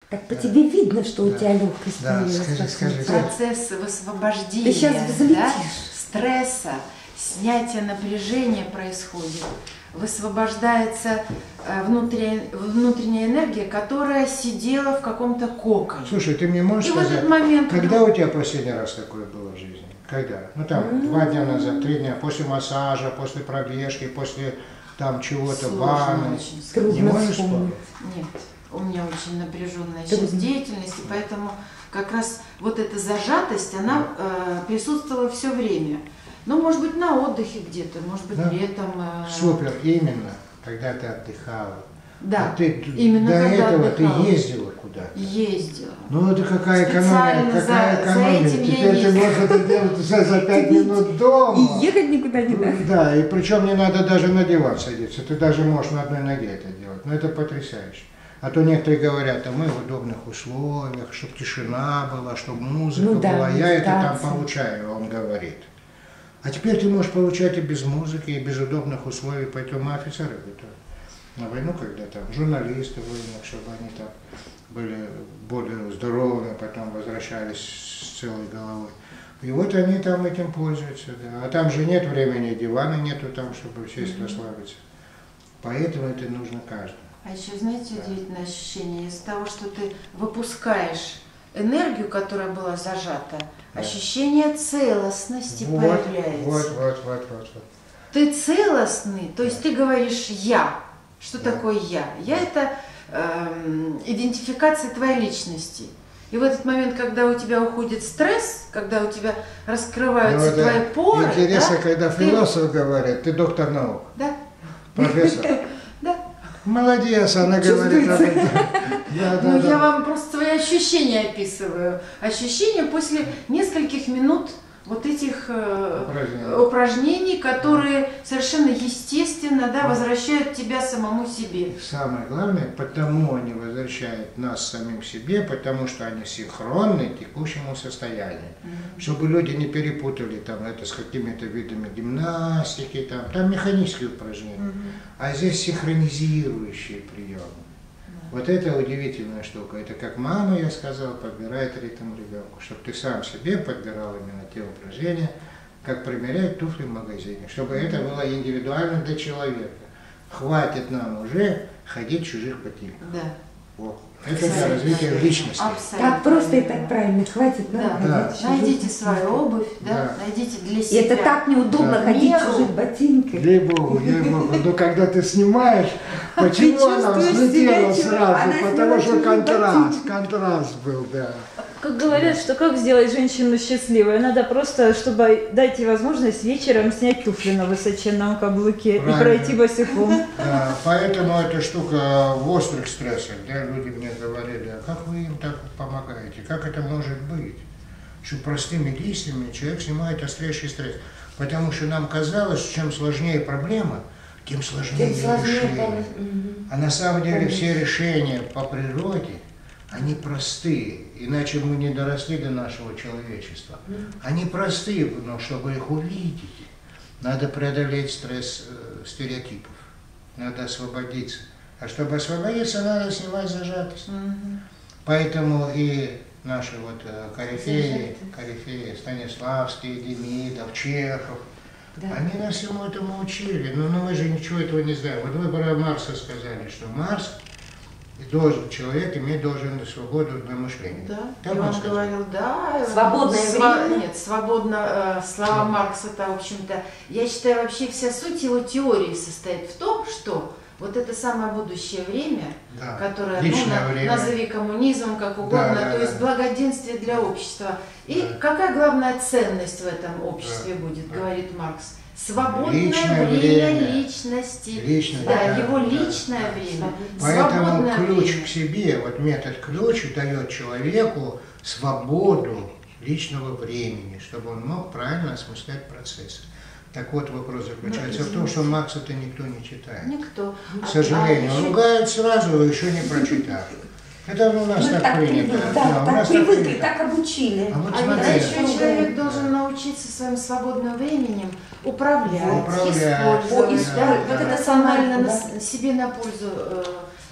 Так по тебе видно, что у тебя легкость появилась. Скажи. Процесс высвобождения, Ты сейчас взлетишь. стресса, снятие напряжения происходит. Высвобождается внутренняя энергия, которая сидела в каком-то коконе. Слушай, ты мне можешь сказать, в этот момент когда у тебя последний раз такое было в жизни? Когда? Ну там 2 дня назад, 3 дня, после массажа, после пробежки, после там чего-то, ванны. Не можешь вспомнить? Нет, у меня очень напряженная сейчас деятельность, и поэтому как раз вот эта зажатость, она присутствовала все время. Ну, может быть, на отдыхе где-то, может быть, летом. Супер, именно, когда ты отдыхала. Да, а ты именно до когда этого отдыхала. ты ездила куда-то. Ездила. Ну это какая экономия, Специально какая за экономия. этим я Теперь ты ездила. можешь это делать уже за 5 минут дома. И ехать никуда не надо. Да, и причем не надо даже на диван садиться, ты даже можешь на одной ноге это делать. Но это потрясающе. А то некоторые говорят, а мы в удобных условиях, чтобы тишина была, чтобы музыка была. Я это там получаю, он говорит. А теперь ты можешь получать и без музыки, и без удобных условий, поэтому офицеры готовы на войну, когда там журналисты военных, чтобы они там были более здоровыми, потом возвращались с целой головой. И вот они там этим пользуются. Да. А там же нет времени, дивана нету там, чтобы сесть расслабиться. Поэтому это нужно каждому. А еще, знаете, удивительное ощущение, из-за того, что ты выпускаешь энергию, которая была зажата, ощущение целостности появляется. Вот. Ты целостный, то есть ты говоришь «я». Что такое «я»? «Я» – это идентификация твоей личности. И в этот момент, когда у тебя уходит стресс, когда у тебя раскрываются твои поры… Интересно, когда философ говорит, ты доктор наук. Да. Профессор. Да. Молодец, она говорит об этом. Ну, я вам просто свои ощущения описываю. Ощущения после нескольких минут вот этих упражнений, которые совершенно естественно возвращают тебя самому себе. Самое главное, потому они возвращают нас самим себе, потому что они синхронны текущему состоянию. Чтобы люди не перепутали там, это с какими-то видами гимнастики, там механические упражнения, а здесь синхронизирующие приемы. Вот это удивительная штука. Это как мама, я сказал, подбирает ритм ребенку, чтобы ты сам себе подбирал именно те упражнения, как примерять туфли в магазине, чтобы это было индивидуально для человека. Хватит нам уже ходить в чужих ботинках. Да. Вот. Это для развития личности. Абсолютно. Так просто и так правильно, хватит. Да. Найдите свою обувь, найдите для себя. И это так неудобно ходить в чужих ботинках. Ей-богу. Но когда ты снимаешь, почему она взлетела сразу? Потому что контраст был, да. Как говорят, что как сделать женщину счастливой? Надо просто, чтобы дать ей возможность вечером снять туфли на высоченном каблуке и пройти босиком. Да, поэтому эта штука в острых стрессах, да, люди мне говорили, а как вы им так помогаете, как это может быть? Что простыми действиями человек снимает острейший стресс. Потому что нам казалось, чем сложнее проблема, тем сложнее решение. А на самом деле все решения по природе, они простые, иначе мы не доросли до нашего человечества. Они простые, но чтобы их увидеть, надо преодолеть стресс стереотипов, надо освободиться. А чтобы освободиться, надо снимать зажатость. Поэтому и наши вот корифеи, Станиславский, Демидов, Чехов, они нас всему этому учили. Но мы же ничего этого не знаем. Вот вы про Марса сказали, что Марс человек должен свободу для мышления. Да, и он говорил, да. Свободное время. Нет, свободно, слова Маркса-то, в общем-то, я считаю, вообще вся суть его теории состоит в том, что вот это самое будущее время, которое, время. Назови коммунизмом, как угодно, то есть благоденствие для общества. И какая главная ценность в этом обществе будет, говорит Маркс? Свободное время личности. Его личное время. Поэтому ключ к себе, вот метод ключ дает человеку свободу личного времени, чтобы он мог правильно осмыслять процессы. Так вот, вопрос заключается в том, что Маркса-то никто не читает. Никто. К сожалению, ругают сразу, еще не прочитав. Это у нас так принято. Так привыкли, так обучили. А еще человек должен научиться своим свободным временем управлять, использовать, вот это рационально себе на пользу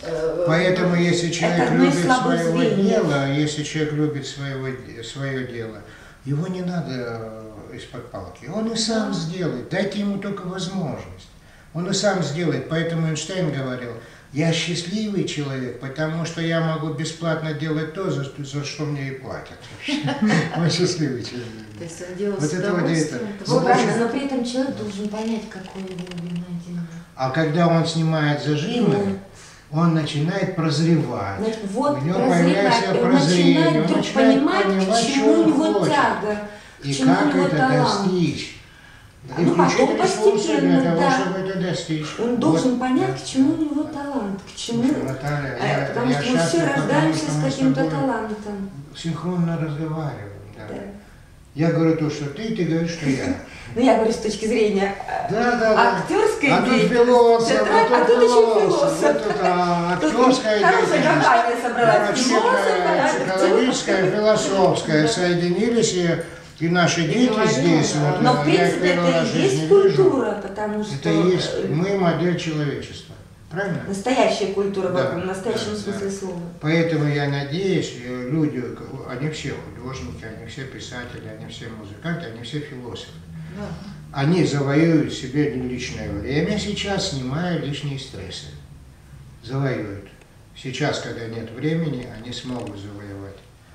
Поэтому, если человек любит своего дела, если человек любит свое дело, его не надо из-под палки. Он и сам сделает. Дайте ему только возможность. Он и сам сделает. Поэтому Эйнштейн говорил: я счастливый человек, потому что я могу бесплатно делать то, за что мне и платят. Он счастливый человек. То есть он делает с удовольствием. Но при этом человек должен понять, какое его любимое дело. А когда он снимает зажимы, он начинает прозревать. Вот, у него появляется прозрение, он начинает понимать, к чему у него тяга, и как это достичь. И потом постепенно, для того, да. чтобы это достичь. Он должен понять, к чему у него талант, к чему. Наталья, потому что мы все рождаемся с каким-то талантом. Синхронно разговариваем. Да. Я говорю то, что ты говоришь, что я. Ну, я говорю с точки зрения актерской деятельности. А тут еще философ. Актерская деятельность, психологическая, философская соединились, и наши дети здесь. Но в принципе это и есть культура, потому что... Это и есть, мы модель человечества. Правильно? Настоящая культура в настоящем смысле слова. Поэтому я надеюсь, люди, они все художники, они все писатели, они все музыканты, они все философы. Да. Они завоюют себе личное время сейчас, снимая лишние стрессы. Завоюют. Сейчас, когда нет времени, они смогут завоевать.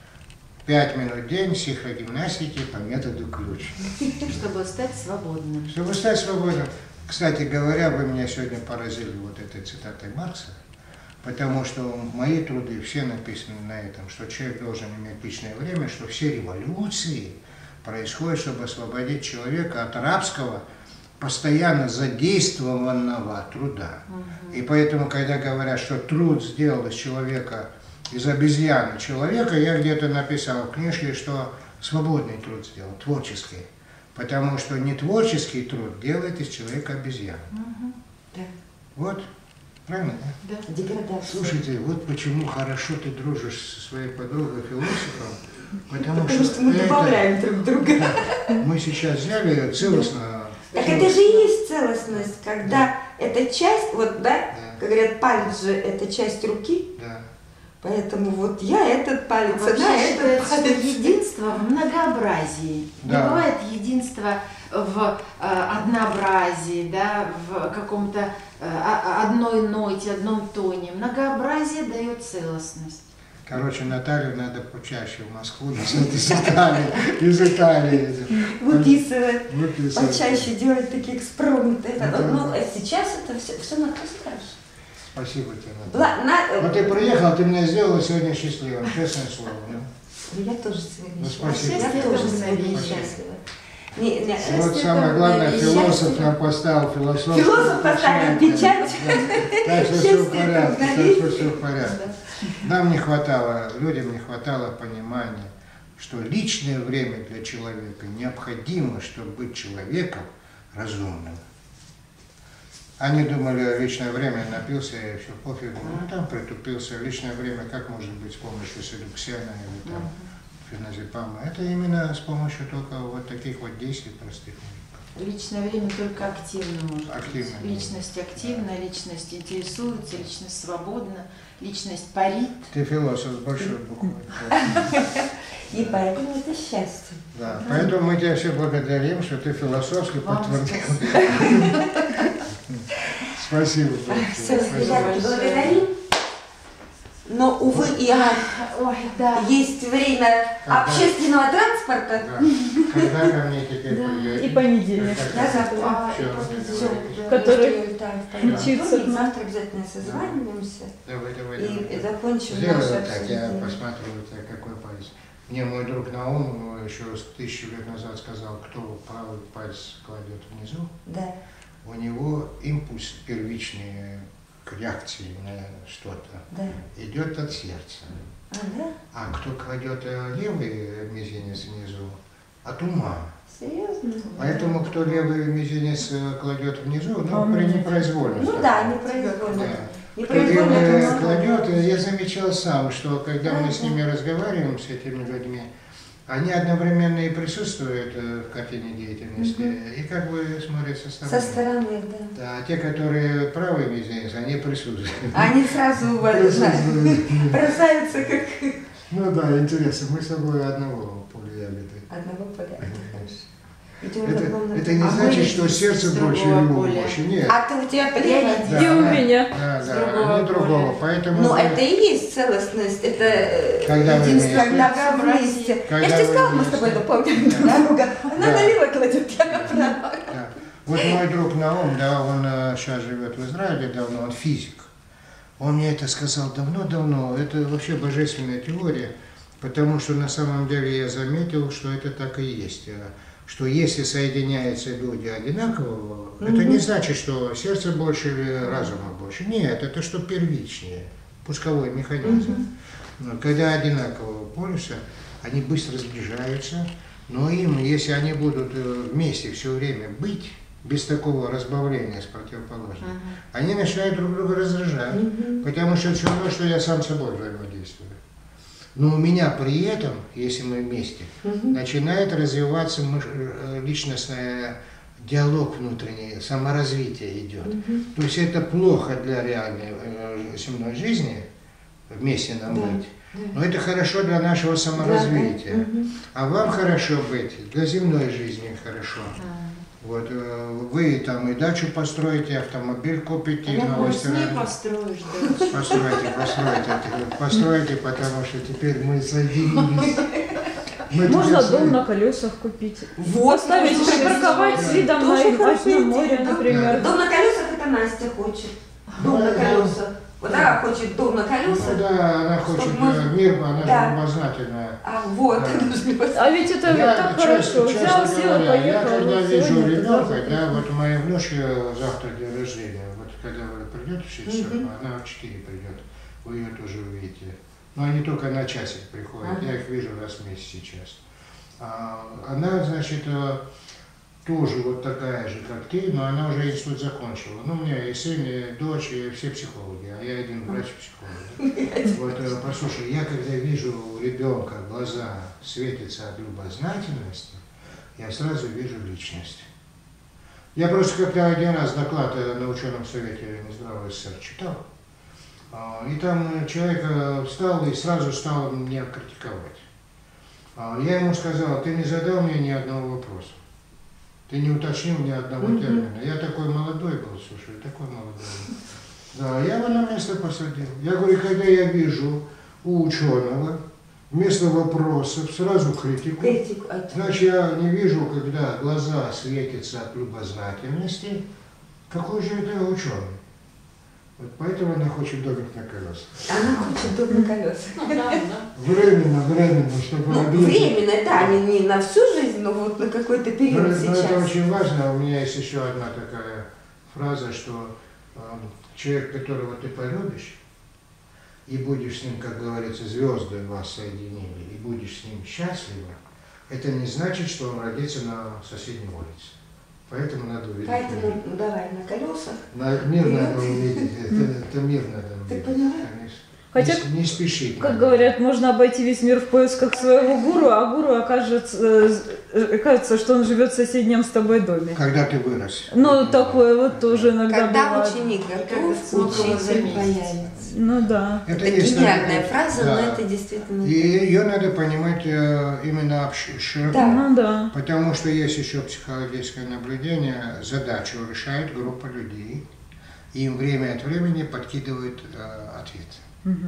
5 минут в день психогимнастики по методу ключ. Чтобы стать свободным. Чтобы стать свободным. Кстати говоря, вы меня сегодня поразили вот этой цитатой Маркса, потому что мои труды все написаны на этом, что человек должен иметь личное время, что все революции происходят, чтобы освободить человека от рабского, постоянно задействованного труда. И поэтому, когда говорят, что труд сделал из человека, из обезьяны человека, я где-то написал в книжке, что свободный труд сделал, творческий. Потому что не творческий труд делает из человека обезьяну. Да. Вот, правильно? Да. Деградация. Слушайте, вот почему хорошо ты дружишь со своей подругой философом, потому что мы добавляем друг друга. Да, мы сейчас взяли целостно. Так это же и есть целостность, когда эта часть, вот, да, как говорят, палец же это часть руки. Да. Поэтому вот я этот палец, она этот палец. Единство в многообразии. Да. Не бывает единства в однообразии, да, в каком-то одной ноте, одном тоне. Многообразие дает целостность. Короче, Наталью надо почаще в Москву, из Италии. Выписывать, почаще делать такие эксперименты. Но сейчас это все на то скажешь. Спасибо тебе, Наталья. Вот ты приехал, ты меня сделала сегодня счастливым, честное слово. Я тоже сегодня счастлива. Я тоже сегодня счастлива. Вот самое главное, философ нам поставил философию. Философ поставил печать. Так что все в порядке, так что все в порядке. Нам не хватало, людям не хватало понимания, что личное время для человека необходимо, чтобы быть человеком разумным. Они думали, личное время напился, и все, пофигу. Ну, там притупился. Личное время как может быть с помощью седуксена или там феназепама? Это именно с помощью только вот таких вот действий простых. Личное время только активно может активно, быть. Личность активная, личность интересуется, личность свободна, личность парит. Ты философ с большой буквы. И поэтому это счастье. Да, поэтому мы тебя все благодарим, что ты философски подтвердил. Спасибо. Все, ребятки, благодарим. Но, увы и ах, есть время общественного транспорта. Когда ко мне теперь придете? И понедельник. Я завтра. Который учится. Завтра обязательно созваниваемся. Давай. И закончим наше обсуждение. так, я посмотрю, у тебя какой палец. Мне мой друг Наум еще 1000 лет назад сказал, кто правый палец кладет внизу. Да. У него импульс первичный к реакции на что-то идет от сердца. А кто кладет левый мизинец внизу, от ума. Серьезно? Поэтому кто левый мизинец кладет внизу, ну, непроизвольно. Ну да, непроизвольно. Да. Кто левый кладет, я замечал сам, что когда мы с ними разговариваем, с этими людьми, они одновременно и присутствуют в картине деятельности, и как бы смотрят со стороны. Со стороны, да. Да, а те, которые правыми здесь, они присутствуют. Они сразу бросаются как... Ну да, интересно, мы с собой одного поля ягоды. Одного поля, хорошо. Это не значит, что сердце больше или ум больше. Нет. А ты у тебя поля? Да, и у меня. Да, не другого. Поэтому. Ну, это и есть целостность, это единство, когда вы вместе. Я же тебе сказала, мы с тобой это помним друг друга. Она налево кладет, я направо. Вот мой друг Наум, да, он сейчас живет в Израиле давно, он физик. Он мне это сказал давно-давно. Это вообще божественная теория, потому что на самом деле я заметил, что это так и есть. Что если соединяются люди одинакового, это не значит, что сердце больше или разума больше. Нет, это что первичнее, пусковой механизм. Но когда одинакового полюса, они быстро сближаются, но им, если они будут вместе все время быть, без такого разбавления с противоположным, они начинают друг друга раздражать, потому что все равно, что я сам собой взаимодействую. Но у меня при этом, если мы вместе, начинает развиваться личностный диалог внутренний, саморазвитие идет. То есть это плохо для реальной земной жизни, вместе нам быть, но это хорошо для нашего саморазвития. А вам хорошо быть, для земной жизни хорошо. Вот вы там и дачу построите, автомобиль купите, и новый не построишь, построите, потому что теперь мы соединились. Можно дом на колесах купить. Вот, поставить, припарковать с видом на море, например. Дом на колесах это Настя хочет. Дом на колесах. Вот она хочет дом на колесах. Ну да, она хочет мир, она же любознательная. А вот. А ведь это так хорошо. Взял, сел, поехал. Я когда вижу ребенка, да, вот у моей внучки завтра день рождения, вот когда вы придете в 6 часов, она в 4 придет, вы ее тоже увидите. Но они только на часик приходят, я их вижу раз в месяц сейчас. Она, значит, тоже вот такая же, как ты, но она уже институт закончила. Ну, у меня и сын, и дочь, и все психологи, а я один врач-психолог. Вот, послушай, я когда вижу у ребенка глаза светятся от любознательности, я сразу вижу личность. Я просто как-то один раз доклад на ученом совете Минздрава СССР читал, и там человек встал и сразу стал меня критиковать. Я ему сказал, ты не задал мне ни одного вопроса. Ты не уточнил ни одного термина. Я такой молодой был, слушай, такой молодой. Да, я его на место посадил. Я говорю, когда я вижу у ученого вместо вопросов сразу критику, значит, я не вижу, когда глаза светятся от любознательности, какой же это ученый. Вот поэтому она хочет домик на колесах. Она хочет дом на колесах. Временно, чтобы... Временно, да, не на всю жизнь, но вот на какой-то период сейчас. Это очень важно. У меня есть еще одна такая фраза, что человек, которого ты полюбишь, и будешь с ним, как говорится, звезды вас соединили, и будешь с ним счастлива, это не значит, что он родится на соседней улице. Поэтому надо увидеть. Поэтому давай на колесах. Мир надо увидеть. Это мир надо увидеть. Ты поняла? Конечно. Хотя, не спешить. Как говорят, можно обойти весь мир в поисках своего гуру, а гуру окажется, что он живет в соседнем с тобой доме. Когда ты вырос. Ну, такое вот тоже иногда когда бывает. Ученик готов, учитель появится. Ну да. Это гениальная фраза, но это действительно... И ее надо понимать именно широко. Да. Ну да. Потому что есть еще психологическое наблюдение, задачу решает группа людей, и им время от времени подкидывают ответы.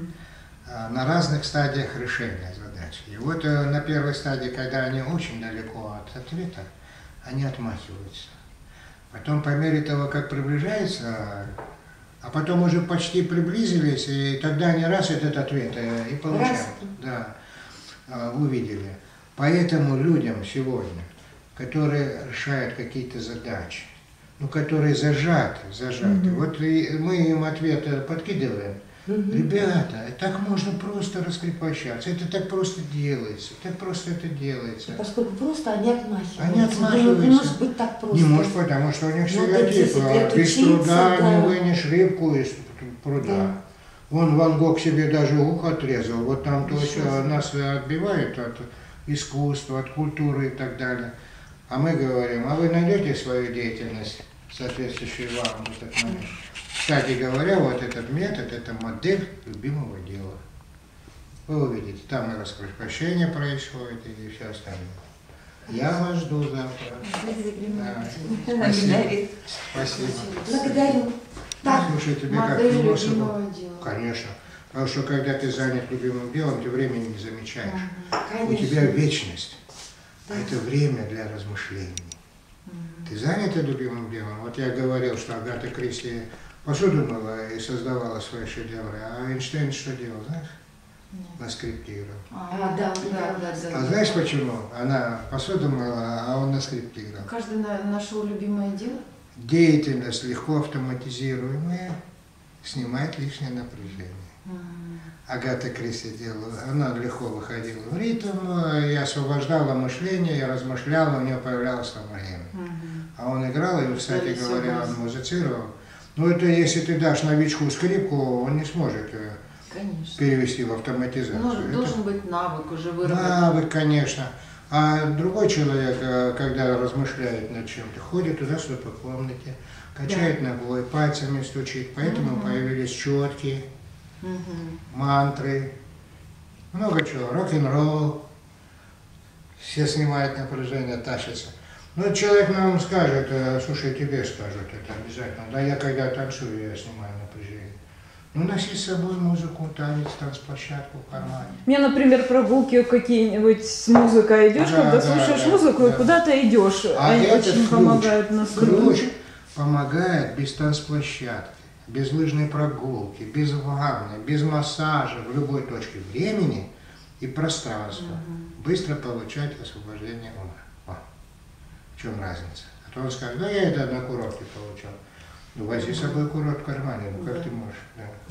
На разных стадиях решения задачи. И вот на первой стадии, когда они очень далеко от ответа, они отмахиваются. Потом по мере того, как приближается, а потом уже почти приблизились, и тогда они раз этот ответ и получают. Да, увидели. Поэтому людям сегодня, которые решают какие-то задачи, ну, которые зажаты, вот мы им ответ подкидываем. Ребята, так можно просто раскрепощаться, это так просто делается, так просто это делается. Поскольку просто они отмахиваются. Они отмахиваются. Не может быть так просто. Не может, потому что у них стереотип. Без труда не вынешь рыбку из пруда. Да. Вон Ван Гог себе даже ухо отрезал, вот там то есть нас отбивают от искусства, от культуры и так далее. А мы говорим, а вы найдете свою деятельность, соответствующую вам в этот момент. Кстати говоря, вот этот метод, это модель любимого дела. Вы увидите, там и раскрепощение происходит, и все остальное. Я вас жду завтра. Да. Спасибо. Спасибо. Благодарю. Так. Слушай, тебе как философу? Конечно. Потому что когда ты занят любимым делом, ты времени не замечаешь. У тебя вечность. А это время для размышлений. Ты занята любимым делом? Вот я говорил, что Агата Кристи посуду мыла и создавала свои шедевры. А Эйнштейн что делал, знаешь? Наскриптировал. Да. А знаешь почему? Она посуду мыла, а он наскриптировал. Каждый нашел любимое дело? Деятельность легко автоматизируемая снимает лишнее напряжение. Агата Кристи делала, она легко выходила в ритм и освобождала мышление, и размышляла, у нее появлялось там время. А он играл, и, кстати говоря, он музицировал. Ну это если ты дашь новичку скрипку, он не сможет перевести в автоматизацию. Ну, должен быть навык уже выработан. Навык, конечно. А другой человек, когда размышляет над чем-то, ходит туда-сюда по комнате, качает ногой, пальцами стучит. Поэтому появились четкие, мантры, много чего, рок-н-ролл. Все снимают напряжение, тащатся. Ну, человек нам скажет, слушай, тебе скажут это обязательно. Да, я когда танцую, я снимаю напряжение. Ну, носи с собой музыку, танец, танцплощадку в кармане. Мне, например, прогулки какие-нибудь с музыкой идешь, когда слушаешь музыку и куда-то идешь. Они очень помогают на ключ помогает без танцплощадки, без лыжной прогулки, без ванны, без массажа, в любой точке времени и пространства. Быстро получать освобождение ума. В чем разница? А то он скажет, да я это на курорте получал. Ну, возьми с собой курорт в кармане, ну как ты можешь?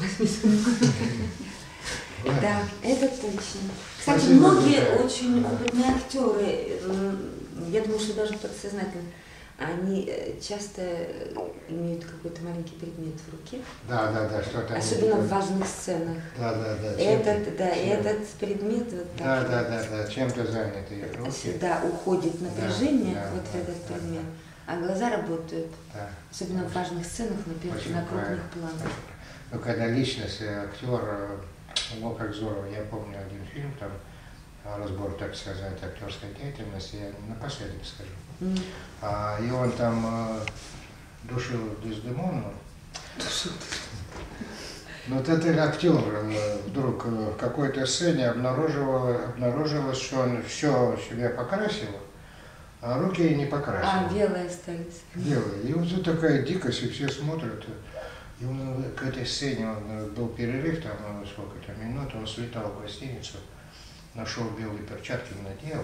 Да, это точно. Кстати, многие очень опытные актеры, я думаю, что даже подсознательно, они часто имеют какой-то маленький предмет в руке. Да, что-то. Особенно в важных сценах. Да. Этот предмет вот так. Да, чем-то заняты руки. Сюда уходит напряжение, вот в этот предмет. А глаза работают, особенно в важных сценах, на крупных планах. Ну, когда личность, актер, ну, как здорово, я помню один фильм, там, разбор, так сказать, актерской деятельности, я напоследок скажу. И он там душил Дездемону. Но вот этот актер вдруг в какой-то сцене обнаружилось, что он все себе покрасил, а руки не покрасил. А, белые остались. Белые. И вот такая дикость, и все смотрят. И он к этой сцене, был перерыв, там сколько-то минут, он слетал в гостиницу, нашел белые перчатки, надел.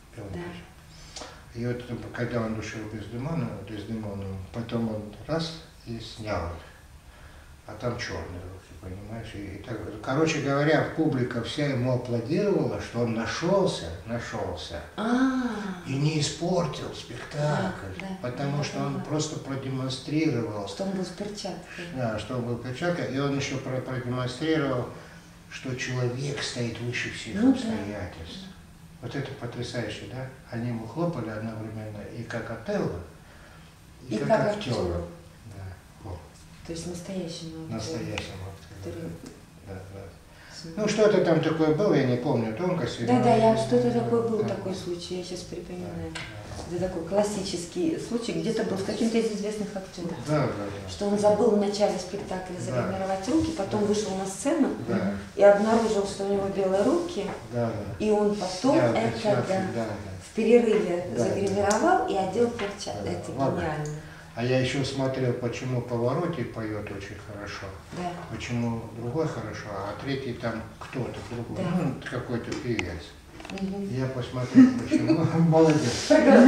И вот когда он душил Дездемону, потом он раз и снял их. А там черные руки, понимаешь? И так, короче говоря, публика вся ему аплодировала, что он нашелся и не испортил спектакль, потому что он просто продемонстрировал. Что он был с перчаткой. Да, что он был в перчаткой, и он еще продемонстрировал, что человек стоит выше всех обстоятельств. Вот это потрясающе, да? Они ему хлопали одновременно и как Отелло, и как актера. То есть настоящему актеру. Да. Ну, что-то там такое было, я не помню тонкости. Да, что-то такое был такой случай, я сейчас припоминаю. Это такой классический случай, где-то был с каким-то из известных актеров. Да. Что он забыл в начале спектакля загримировать руки, потом вышел на сцену и обнаружил, что у него белые руки, и он потом в перерыве загримировал и одел перчатки. Это гениально. А я еще смотрел, почему Паваротти поет очень хорошо, почему другой хорошо, а третий там кто-то другой, ну какой-то певец. Я посмотрел, почему. Молодец.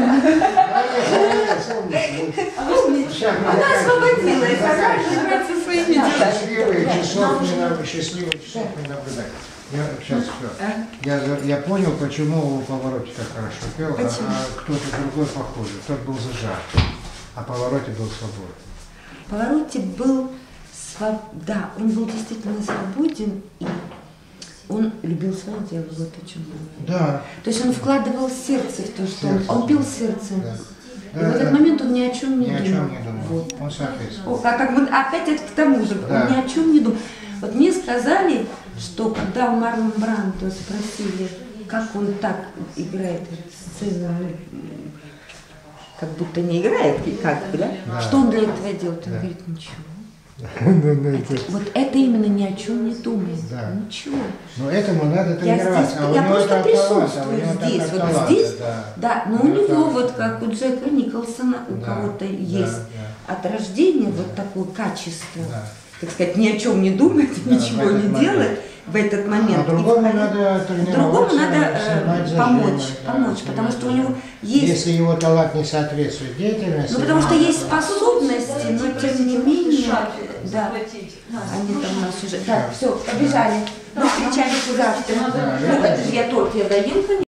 Она освободилась, она занимается своими делами. Счастливых часов не наблюдать. Сейчас все. Я понял, почему Паваротти так хорошо пел, а кто-то другой похожий. Тот был зажат. А Паваротти был свободен. Паваротти был, да, он был действительно свободен, и он любил свое дело, вот о чем говорю. Да. То есть он вкладывал сердце в то, что он пил сердцем. Да. И в этот момент он ни о чем не думал. Ни о чем не думал. Вот. Он соответствовал. Как мы опять это к тому же, он ни о чем не думал. Вот мне сказали, что когда у Марлон Брандо спросили, как он так играет сцену, как будто не играет, как бы, да? Что он для этого делает? Он говорит, ничего. Вот это именно ни о чем не думает. Ничего. Но этому надо тренироваться. Я просто присутствую здесь, вот здесь, да, но у него вот как у Джека Николсона, у кого-то есть от рождения вот такое качество, так сказать, ни о чем не думать, ничего не делать в этот момент. А другому надо тренироваться. Другому надо помочь, потому что у него есть... Если его талант не соответствует деятельности... Ну, потому что есть способности, но тем не менее... Да, они там у нас уже... Да, все, побежали. Мы встречаемся завтра. Ну, это же я торт я доем, конечно.